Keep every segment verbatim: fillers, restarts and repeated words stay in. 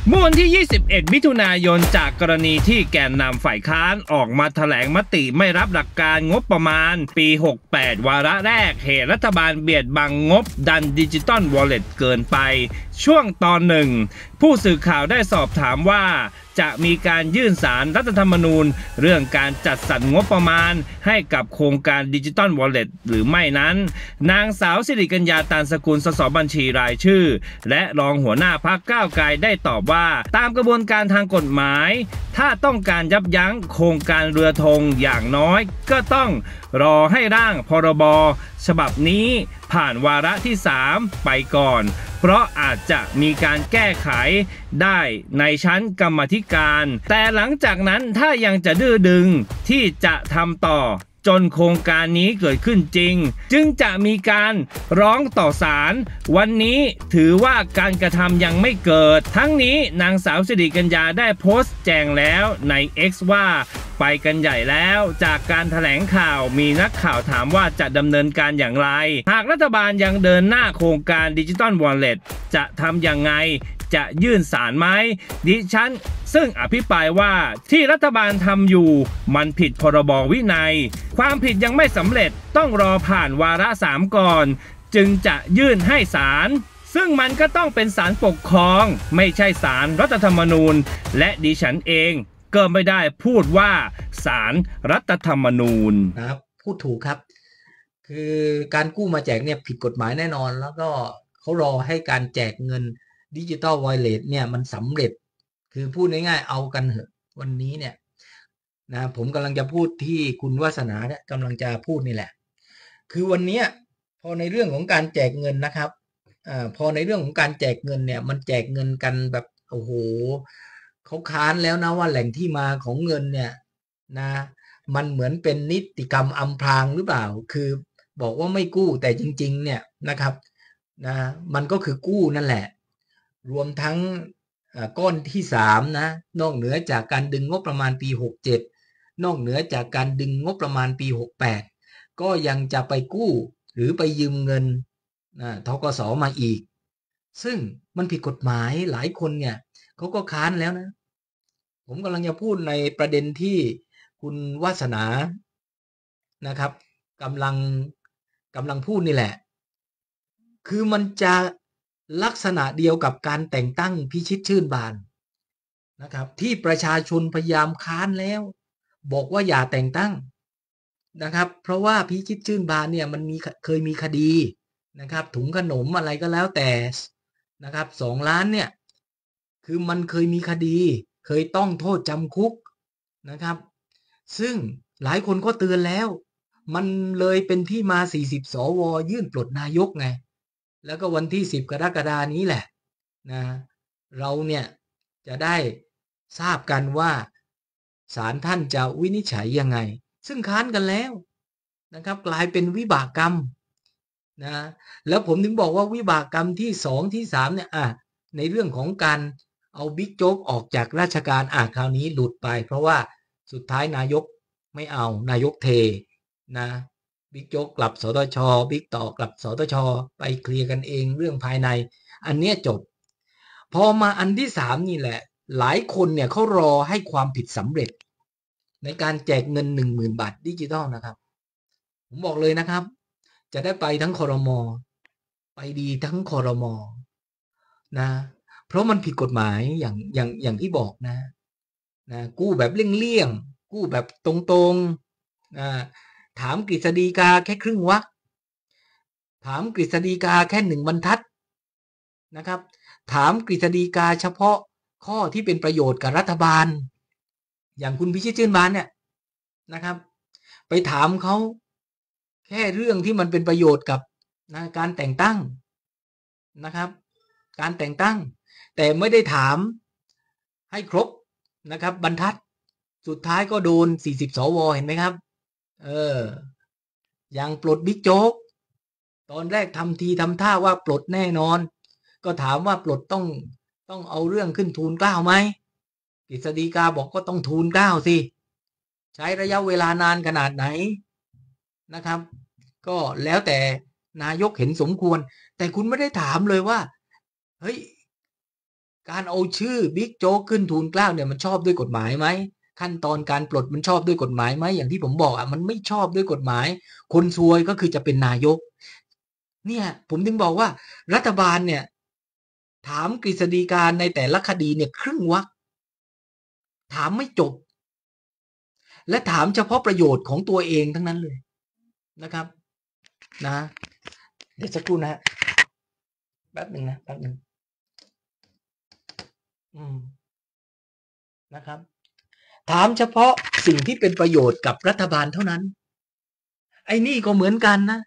เมื่อวันที่ ยี่สิบเอ็ด มิถุนายนจากกรณีที่แกนนำฝ่ายค้านออกมาแถลงมติไม่รับหลักการงบประมาณปี หกแปด วาระแรกเหตุรัฐบาลเบียดบังงบดันดิจิตอลวอลเล็ตเกินไปช่วงตอนหนึ่งผู้สื่อข่าวได้สอบถามว่าจะมีการยื่นศาลรัฐธรรมนูญเรื่องการจัดสรรงบประมาณให้กับโครงการดิจิตอลวอลเล็ตหรือไม่นั้นนางสาวสิริกัญญาตานสกุลสสบัญชีรายชื่อและรองหัวหน้าพรรคก้าวไกลได้ตอบว่าตามกระบวนการทางกฎหมายถ้าต้องการยับยั้งโครงการเรือธงอย่างน้อยก็ต้องรอให้ร่างพรบฉบับนี้ผ่านวาระที่สามไปก่อนเพราะอาจจะมีการแก้ไขได้ในชั้นกรรมาธิการแต่หลังจากนั้นถ้ายังจะดื้อดึงที่จะทำต่อจนโครงการนี้เกิดขึ้นจริงจึงจะมีการร้องต่อศาลวันนี้ถือว่าการกระทำยังไม่เกิดทั้งนี้นางสาวสิริกัญญาได้โพสต์แจ้งแล้วใน เอ็กซ์ ว่าไปกันใหญ่แล้วจากการแถลงข่าวมีนักข่าวถามว่าจะดำเนินการอย่างไรหากรัฐบาลยังเดินหน้าโครงการดิจิตอลวอลเล็ตจะทำอย่างไงจะยื่นศาลไหมดิฉันซึ่งอภิปรายว่าที่รัฐบาลทำอยู่มันผิดพรบวินัยความผิดยังไม่สำเร็จต้องรอผ่านวาระสามก่อนจึงจะยื่นให้ศาลซึ่งมันก็ต้องเป็นศาลปกครองไม่ใช่ศาลรัฐธรรมนูญและดิฉันเองก็ไม่ได้พูดว่าศาลรัฐธรรมนูญนะครับพูดถูกครับคือการกู้มาแจกเนี่ยผิดกฎหมายแน่นอนแล้วก็เขารอให้การแจกเงินดิจิตอลวอลเล็ตเนี่ยมันสำเร็จคือพูดง่ายๆเอากันเถอะวันนี้เนี่ยนะผมกำลังจะพูดที่คุณวาสนาเนี่ยกำลังจะพูดนี่แหละคือวันนี้พอในเรื่องของการแจกเงินนะครับอ่าพอในเรื่องของการแจกเงินเนี่ยมันแจกเงินกันแบบโอ้โหเขาค้านแล้วนะว่าแหล่งที่มาของเงินเนี่ยนะมันเหมือนเป็นนิติกรรมอำพรางหรือเปล่าคือบอกว่าไม่กู้แต่จริงๆเนี่ยนะครับนะมันก็คือกู้นั่นแหละรวมทั้งก้อนที่สามนะนอกเหนือจากการดึงงบประมาณปีหกเจ็ดนอกเหนือจากการดึงงบประมาณปีหกแปดก็ยังจะไปกู้หรือไปยืมเงินนะธกสมาอีกซึ่งมันผิดกฎหมายหลายคนเนี่ยเขาก็ค้านแล้วนะผมกำลังจะพูดในประเด็นที่คุณวาสนานะครับกำลังกำลังพูดนี่แหละคือมันจะลักษณะเดียวกับการแต่งตั้งพิชิตชื่นบานนะครับที่ประชาชนพยายามค้านแล้วบอกว่าอย่าแต่งตั้งนะครับเพราะว่าพิชิตชื่นบานเนี่ยมันมีเคยมีคดีนะครับถุงขนมอะไรก็แล้วแต่นะครับสองล้านเนี่ยคือมันเคยมีคดีเคยต้องโทษจำคุกนะครับซึ่งหลายคนก็เตือนแล้วมันเลยเป็นที่มาสี่สิบสวยื่นปลดนายกไงแล้วก็วันที่สิบกรกฎาคมนี้แหละนะเราเนี่ยจะได้ทราบกันว่าศาลท่านจะวินิจฉัยยังไงซึ่งค้านกันแล้วนะครับกลายเป็นวิบากกรรมนะแล้วผมถึงบอกว่าวิบากกรรมที่สองที่สามเนี่ยอ่ะในเรื่องของการเอาบิ๊กโจ๊กออกจากราชการอ่ะคราวนี้หลุดไปเพราะว่าสุดท้ายนายกไม่เอานายกเทนะบิ๊กโจ๊กกลับสตชบิ๊กต่อกลับสตชไปเคลียร์กันเองเรื่องภายในอันเนี้ยจบพอมาอันที่สามนี่แหละหลายคนเนี่ยเขารอให้ความผิดสำเร็จในการแจกเงิน หนึ่งหมื่น บาทดิจิทัลนะครับผมบอกเลยนะครับจะได้ไปทั้งครม.ไปดีทั้งครม.นะเพราะมันผิดกฎหมายอย่างอย่างอย่างที่บอกนะนะกู้แบบเลี่ยงๆกู้แบบตรงๆนะถามกฤษฎีกาแค่ครึ่งวรรคถามกฤษฎีกาแค่หนึ่งบรรทัดนะครับถามกฤษฎีกาเฉพาะข้อที่เป็นประโยชน์กับรัฐบาลอย่างคุณพิชิตชื่นบานเนี่ยนะครับไปถามเขาแค่เรื่องที่มันเป็นประโยชน์กับนะการแต่งตั้งนะครับการแต่งตั้งแต่ไม่ได้ถามให้ครบนะครับบรรทัดสุดท้ายก็โดนสี่สิบสวเห็นไหมครับเอออย่างปลดบิ๊กโจ๊กตอนแรกทำทีทำท่าว่าปลดแน่นอนก็ถามว่าปลดต้องต้องเอาเรื่องขึ้นทูลเกล้าไหมกฤษฎีกาบอกก็ต้องทูลเกล้าสิใช้ระยะเวลานานขนาดไหนนะครับก็แล้วแต่นายกเห็นสมควรแต่คุณไม่ได้ถามเลยว่าเฮ้ยการเอาชื่อบิ๊กโจ๊กขึ้นทูลเกล้าเนี่ยมันชอบด้วยกฎหมายไหมขั้นตอนการปลดมันชอบด้วยกฎหมายไหมอย่างที่ผมบอกอ่ะมันไม่ชอบด้วยกฎหมายคนซวยก็คือจะเป็นนายกเนี่ยผมถึงบอกว่ารัฐบาลเนี่ยถามกฤษฎีกาในแต่ละคดีเนี่ยครึ่งวรรคถามไม่จบและถามเฉพาะประโยชน์ของตัวเองทั้งนั้นเลยนะครับนะเดี๋ยวสักครู่นะแป๊บหนึ่งนะแป๊บหนึ่งอืมนะครับถามเฉพาะสิ่งที่เป็นประโยชน์กับรัฐบาลเท่านั้นไอ้นี่ก็เหมือนกันนะ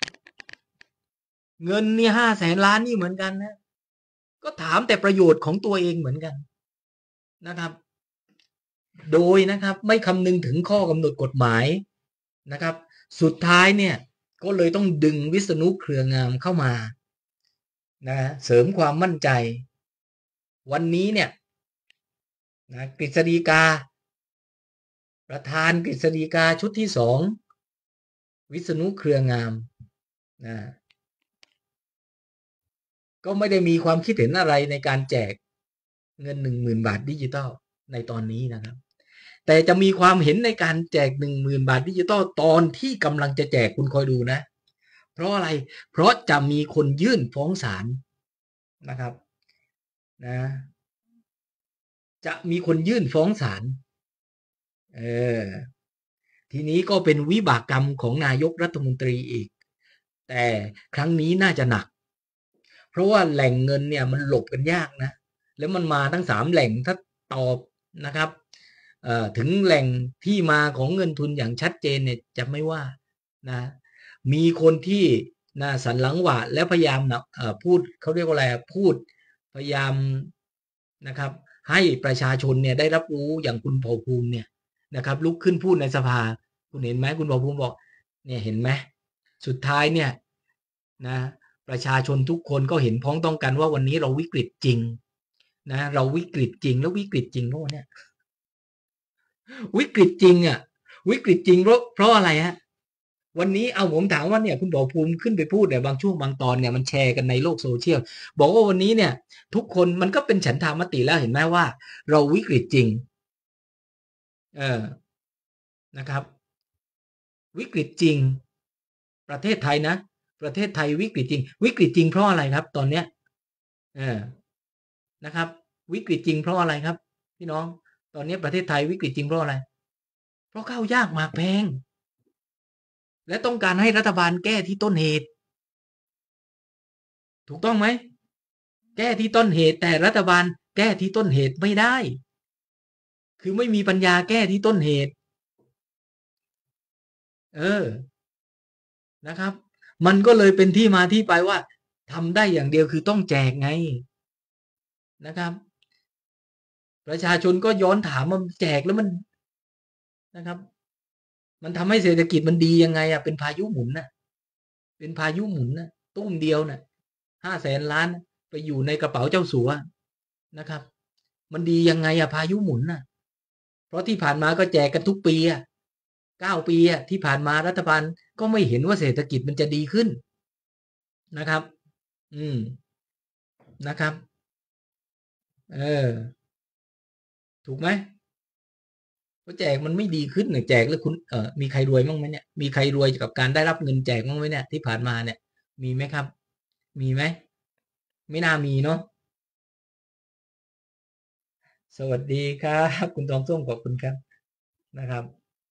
เงินเนี่ยห้าแสนล้านนี่เหมือนกันนะก็ถามแต่ประโยชน์ของตัวเองเหมือนกันนะครับโดยนะครับไม่คำนึงถึงข้อกำหนดกฎหมายนะครับสุดท้ายเนี่ยก็เลยต้องดึงวิษณุเครืองามเข้ามานะเสริมความมั่นใจวันนี้เนี่ยนะกฤษฎีกาประธานกฤษฎีกาชุดที่สองวิษณุเครืองามนะก็ไม่ได้มีความคิดเห็นอะไรในการแจกเงินหนึ่งหมื่นบาทดิจิตอลในตอนนี้นะครับแต่จะมีความเห็นในการแจกหนึ่งหมื่นบาทดิจิตอลตอนที่กำลังจะแจกคุณคอยดูนะเพราะอะไรเพราะจะมีคนยื่นฟ้องศาลนะครับนะจะมีคนยื่นฟ้องศาลเออทีนี้ก็เป็นวิบากกรรมของนายกรัฐมนตรีอีกแต่ครั้งนี้น่าจะหนักเพราะว่าแหล่งเงินเนี่ยมันหลบกันยากนะแล้วมันมาทั้งสามแหล่งถ้าตอบนะครับเอ่อถึงแหล่งที่มาของเงินทุนอย่างชัดเจนเนี่ยจะไม่ว่านะมีคนที่นะสันหลังหวะและพยายามนะเอ่อพูดเขาเรียกว่าอะไรพูดพยายามนะครับให้ประชาชนเนี่ยได้รับรู้อย่างคุณเผ่าภูมิเนี่ยนะครับลุกขึ้นพูดในสภาคุณเห็นไหมคุณเผ่าภูมิบอกเนี่ยเห็นไหมสุดท้ายเนี่ยนะประชาชนทุกคนก็เห็นพ้องต้องกันว่าวันนี้เราวิกฤตจริงนะเราวิกฤตจริงแล้ววิกฤตจริงเพราะเนี่ยวิกฤตจริงอ่ะวิกฤตจริงเพราะเพราะอะไรฮะวันนี้เอาผมถามว่าเนี่ยคุณเผ่าภูมิขึ้นไปพูดเนี่ยบางช่วงบางตอนเนี่ยมันแชร์กันในโลกโซเชียลบอกว่าวันนี้เนี่ยทุกคนมันก็เป็นฉันทามติแล้วเห็นไหมว่าเราวิกฤตจริงเออนะครับวิกฤตจริงประเทศไทยนะประเทศไทยวิกฤตจริงวิกฤตจริงเพราะอะไรครับตอนเนี้ยเออนะครับวิกฤตจริงเพราะอะไรครับพี่น้องตอนนี้ประเทศไทยวิกฤตจริงเพราะอะไรเพราะข้าวยากหมากแพงและต้องการให้รัฐบาลแก้ที่ต้นเหตุถูกต้องไหมแก้ที่ต้นเหตุแต่รัฐบาลแก้ที่ต้นเหตุไม่ได้คือไม่มีปัญญาแก้ที่ต้นเหตุเออนะครับมันก็เลยเป็นที่มาที่ไปว่าทำได้อย่างเดียวคือต้องแจกไงนะครับประชาชนก็ย้อนถามว่าแจกแล้วมันนะครับมันทำให้เศรษฐกิจมันดียังไงอ่ะเป็นพายุหมุนน่ะเป็นพายุหมุนน่ะตุ้มเดียวน่ะห้าแสนล้านไปอยู่ในกระเป๋าเจ้าสัวนะครับมันดียังไงอ่ะพายุหมุนน่ะเพราะที่ผ่านมาก็แจกกันทุกปีอ่ะเก้าปีอ่ะที่ผ่านมารัฐบาลก็ไม่เห็นว่าเศรษฐกิจมันจะดีขึ้นนะครับอืมนะครับเออถูกไหมเพราะแจกมันไม่ดีขึ้นเนี่ยแจกแล้วคุณเออมีใครรวยบ้างไหมเนี่ยมีใครรวยกับการได้รับเงินแจกบ้างไหมเนี่ยที่ผ่านมาเนี่ยมีไหมครับมีไหมไม่น่ามีเนาะสวัสดีครับคุณทองส้มขอบคุณครับนะครับ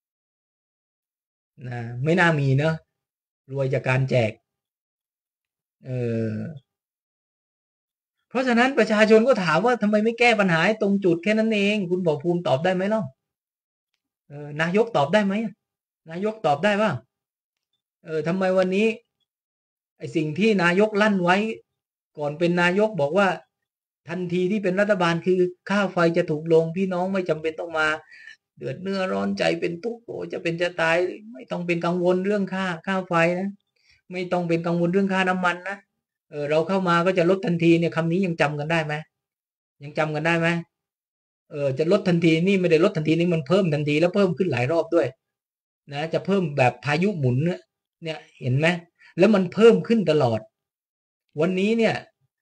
นะไม่น่ามีเนาะรวยจากการแจกเออเพราะฉะนั้นประชาชนก็ถามว่าทำไมไม่แก้ปัญหาตรงจุดแค่นั้นเองคุณบอกภูมิตอบได้ไหมเนาะเออนายกตอบได้ไหมนายกตอบได้ว่าเออทำไมวันนี้ไอ้สิ่งที่นายกลั่นไว้ก่อนเป็นนายกบอกว่าทันทีที่เป็นรัฐบาลคือค่าไฟจะถูกลงพี่น้องไม่จำเป็นต้องมาเดือดเนื้อร้อนใจเป็นทุกข์โอ้จะเป็นจะตายไม่ต้องเป็นกังวลเรื่องค่าค่าไฟนะไม่ต้องเป็นกังวลเรื่องค่าน้ำมันนะเออเราเข้ามาก็จะลดทันทีเนี่ยคำนี้ยังจำกันได้ไหมยังจำกันได้ไหมเออจะลดทันทีนี่ไม่ได้ลดทันทีนี่มันเพิ่มทันทีแล้วเพิ่มขึ้นหลายรอบด้วยนะจะเพิ่มแบบพายุหมุนเนี่ยเห็นไหมแล้วมันเพิ่มขึ้นตลอดวันนี้เนี่ย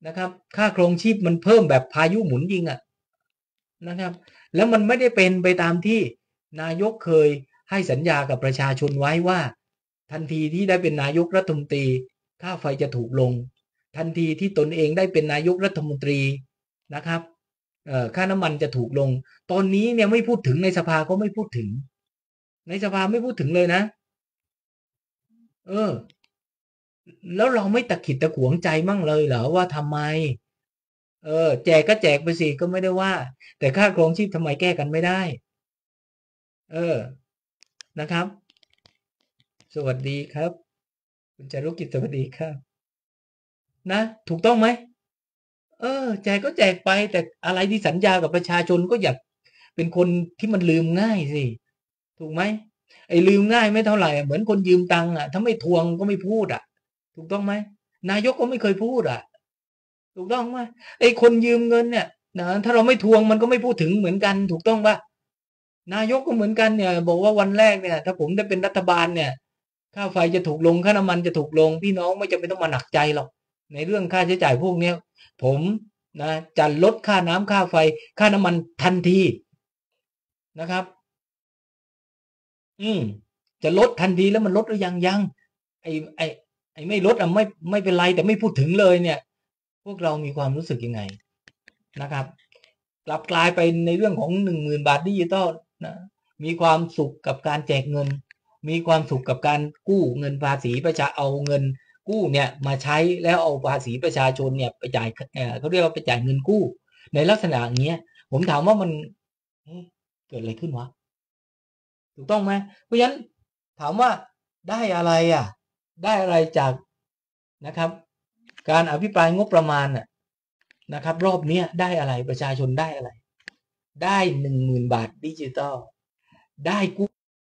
นะครับค่าครองชีพมันเพิ่มแบบพายุหมุนยิงอ่ะนะครับแล้วมันไม่ได้เป็นไปตามที่นายกเคยให้สัญญากับประชาชนไว้ว่าทันทีที่ได้เป็นนายกรัฐมนตรีค่าไฟจะถูกลงทันทีที่ตนเองได้เป็นนายกรัฐมนตรีนะครับเอ่อค่าน้ำมันจะถูกลงตอนนี้เนี่ยไม่พูดถึงในสภาก็ไม่พูดถึงในสภาไม่พูดถึงเลยนะเออแล้วเราไม่ตะขิดตะขวงใจมั่งเลยเหรอว่าทำไมเออแจกก็แจกไปสิก็ไม่ได้ว่าแต่ค่าครองชีพทำไมแก้กันไม่ได้เออนะครับสวัสดีครับคุณจารุกิจสวัสดีครับนะถูกต้องไหมเออแจกก็แจกไปแต่อะไรที่สัญญากับประชาชนก็อยากเป็นคนที่มันลืมง่ายสิถูกไหมไอ้ลืมง่ายไม่เท่าไหร่เหมือนคนยืมตังค์อ่ะถ้าไม่ทวงก็ไม่พูดอ่ะถูกต้องไหมนายกก็ไม่เคยพูดอ่ะถูกต้องไหมไอ้คนยืมเงินเนี่ยนะถ้าเราไม่ทวงมันก็ไม่พูดถึงเหมือนกันถูกต้องป่ะนายกก็เหมือนกันเนี่ยบอกว่าวันแรกเนี่ยถ้าผมได้เป็นรัฐบาลเนี่ยค่าไฟจะถูกลงค่าน้ำมันจะถูกลงพี่น้องไม่จำเป็นต้องมาหนักใจหรอกในเรื่องค่าใช้จ่ายพวกเนี้ยผมนะจะลดค่าน้ำค่าไฟค่าน้ำมันทันทีนะครับอืมจะลดทันทีแล้วมันลดหรือยังยังไอ้ไอ้ไอ้ไม่ลดอ่ะไม่ไม่เป็นไรแต่ไม่พูดถึงเลยเนี่ยพวกเรามีความรู้สึกยังไงนะครับกลับกลายไปในเรื่องของหนึ่งหมื่นบาทดิจิตอลนะมีความสุขกับการแจกเงินมีความสุขกับการกู้เงินภาษีประชาเอาเงินกู้เนี่ยมาใช้แล้วเอาภาษีประชาชนเนี่ยไปจ่ายเอ่อเขาเรียกว่าไปจ่ายเงินกู้ในลักษณะอย่างเงี้ยผมถามว่ามันเกิดอะไรขึ้นวะถูกต้องไหมเพราะฉะนั้นถามว่าได้อะไรอ่ะได้อะไรจากนะครับการอภิปรายงบประมาณน่ะนะครับรอบนี้ได้อะไรประชาชนได้อะไรได้หนึ่งหมื่นบาทดิจิตอลได้กู้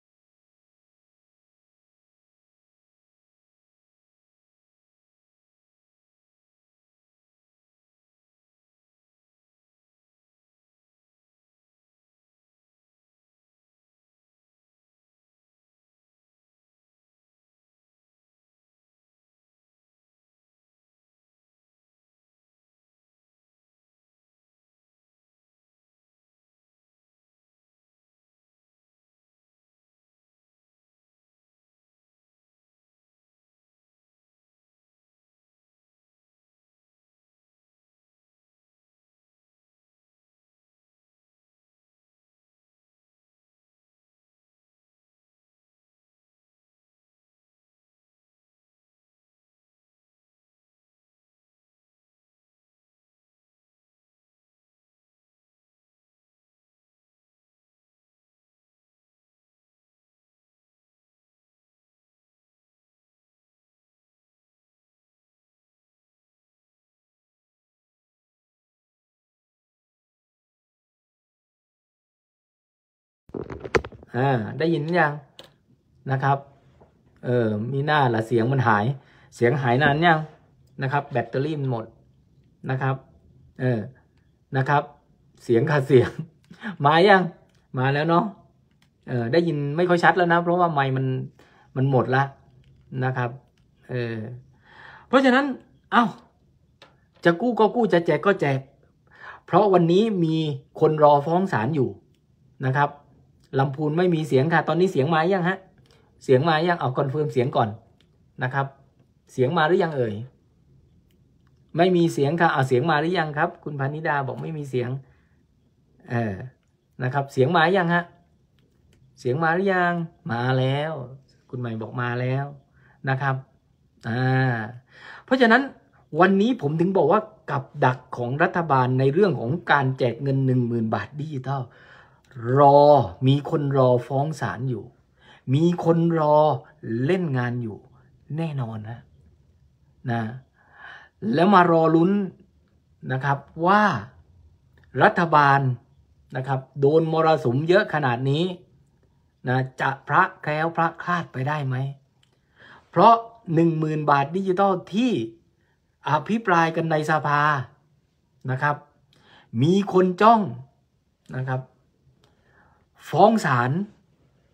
อ่าได้ยินยังนะครับเออมีหน้าละเสียงมันหายเสียงหายนานยังนะครับแบตเตอรี่มันหมดนะครับเออนะครับเสียงขาดเสียงมายังมาแล้วเนาะเออได้ยินไม่ค่อยชัดแล้วนะเพราะว่าไมค์มันมันหมดละนะครับเออเพราะฉะนั้นเอ้าจะกู้ก็กู้จะแจกก็แจกเพราะวันนี้มีคนรอฟ้องศาลอยู่นะครับลำพูนไม่มีเสียงค่ะตอนนี้เสียงมายังฮะเสียงมายังเอาคอนเฟิร์มเสียงก่อนนะครับเสียงมาหรือยังเอ่ยไม่มีเสียงค่ะเอาเสียงมาหรือยังครับคุณพานิดาบอกไม่มีเสียงเออนะครับเสียงมายังฮะเสียงมาหรือยังมาแล้วคุณใหม่บอกมาแล้วนะครับอ่าเพราะฉะนั้นวันนี้ผมถึงบอกว่ากับดักของรัฐบาลในเรื่องของการแจกเงิน หนึ่งหมื่น บาทดิจิทัลรอมีคนรอฟ้องศาลอยู่มีคนรอเล่นงานอยู่แน่นอนนะนะแล้วมารอลุ้นนะครับว่ารัฐบาลนะครับโดนมรสุมเยอะขนาดนี้นะจะพระแคล้วพระคลาดไปได้ไหมเพราะ หนึ่งหมื่น บาทดิจิทัลที่อภิปรายกันในสภานะครับมีคนจ้องนะครับฟ้องศาล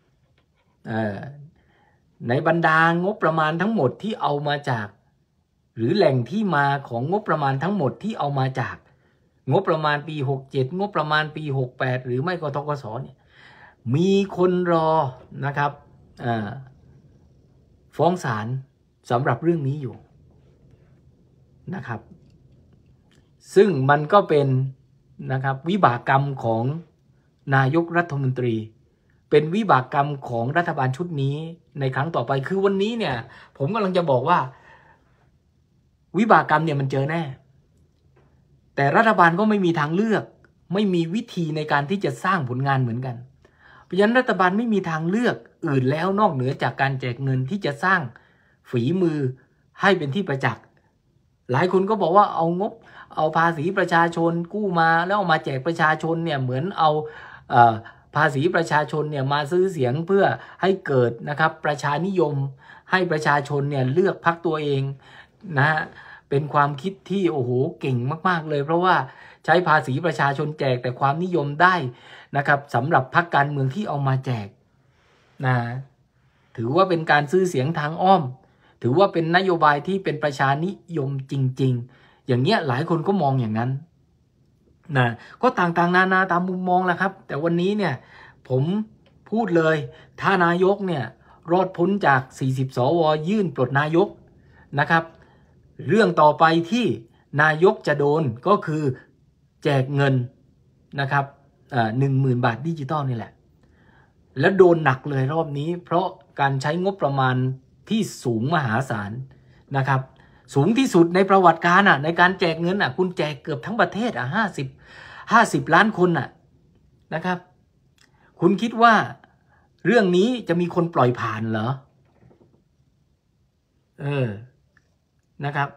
ในบรรดางบประมาณทั้งหมดที่เอามาจากหรือแหล่งที่มาของงบประมาณทั้งหมดที่เอามาจากงบประมาณปีหกเจ็ดงบประมาณปีหกแปดหรือไม่ก็ธกสเนี่ยมีคนรอนะครับฟ้องศาลสำหรับเรื่องนี้อยู่นะครับซึ่งมันก็เป็นนะครับวิบากกรรมของนายกรัฐมนตรีเป็นวิบากกรรมของรัฐบาลชุดนี้ในครั้งต่อไปคือวันนี้เนี่ยผมกำลังจะบอกว่าวิบากกรรมเนี่ยมันเจอแน่แต่รัฐบาลก็ไม่มีทางเลือกไม่มีวิธีในการที่จะสร้างผลงานเหมือนกันเพราะฉะนั้นรัฐบาลไม่มีทางเลือกอื่นแล้วนอกเหนือจากการแจกเงินที่จะสร้างฝีมือให้เป็นที่ประจักษ์หลายคนก็บอกว่าเอางบเอาภาษีประชาชนกู้มาแล้วเอามาแจกประชาชนเนี่ยเหมือนเอาเอ่อภาษีประชาชนเนี่ยมาซื้อเสียงเพื่อให้เกิดนะครับประชานิยมให้ประชาชนเนี่ยเลือกพรรคตัวเองนะฮะเป็นความคิดที่โอ้โหเก่งมากๆเลยเพราะว่าใช้ภาษีประชาชนแจกแต่ความนิยมได้นะครับสำหรับพรรคการเมืองที่เอามาแจกนะถือว่าเป็นการซื้อเสียงทางอ้อมถือว่าเป็นนโยบายที่เป็นประชานิยมจริงๆอย่างเงี้ยหลายคนก็มองอย่างนั้นนะก็ต่างๆนานาตามมุมมองแหละครับแต่วันนี้เนี่ยผมพูดเลยถ้านายกเนี่ยรอดพ้นจากสี่สิบสวยื่นปลดนายกนะครับเรื่องต่อไปที่นายกจะโดนก็คือแจกเงินนะครับหนึ่งหมื่นบาทดิจิตอลนี่แหละแล้วโดนหนักเลยรอบนี้เพราะการใช้งบประมาณที่สูงมหาศาลนะครับสูงที่สุดในประวัติการอ่ะในการแจกเงินอ่ะคุณแจกเกือบทั้งประเทศอ่ะห้าสิบห้าสิบล้านคนอ่ะนะครับคุณคิดว่าเรื่องนี้จะมีคนปล่อยผ่านเหรอเออนะครับ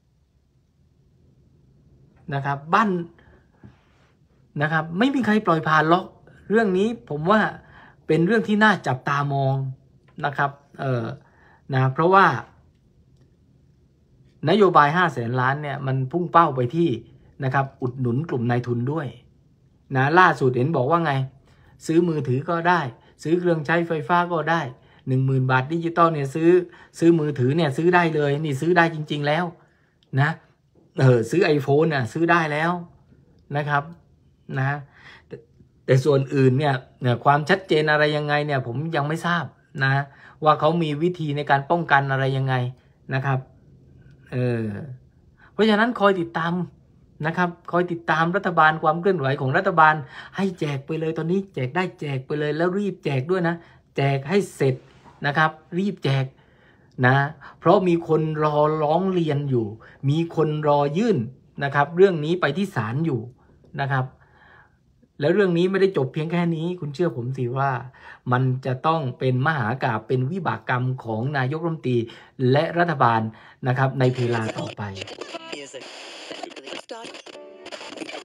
นะครับบ้านนะครับไม่มีใครปล่อยผ่านหรอกเรื่องนี้ผมว่าเป็นเรื่องที่น่าจับตามองนะครับเออนะเพราะว่านโยบายห้าแสนล้านเนี่ยมันพุ่งเป้าไปที่นะครับอุดหนุนกลุ่มนายทุนด้วยนะล่าสุดเห็นบอกว่าไงซื้อมือถือก็ได้ซื้อเครื่องใช้ไฟฟ้าก็ได้หนึ่งหมื่นบาทดิจิตอลเนี่ยซื้อซื้อมือถือเนี่ยซื้อได้เลยนี่ซื้อได้จริงๆแล้วนะเออซื้อ iPhone น่ะซื้อได้แล้วนะครับนะแต่ส่วนอื่นเนี่ยเนี่ยความชัดเจนอะไรยังไงเนี่ยผมยังไม่ทราบนะว่าเขามีวิธีในการป้องกันอะไรยังไงนะครับเออเพราะฉะนั้นคอยติดตามนะครับคอยติดตามรัฐบาลความเคลื่อนไหวของรัฐบาลให้แจกไปเลยตอนนี้แจกได้แจกไปเลยแล้วรีบแจกด้วยนะแจกให้เสร็จนะครับรีบแจกนะเพราะมีคนรอร้องเรียนอยู่มีคนรอยื่นนะครับเรื่องนี้ไปที่ศาลอยู่นะครับแล้วเรื่องนี้ไม่ได้จบเพียงแค่นี้คุณเชื่อผมสิว่ามันจะต้องเป็นมหากาพย์เป็นวิบากกรรมของนายกรัฐมนตรีและรัฐบาลนะครับในเวลาต่อไป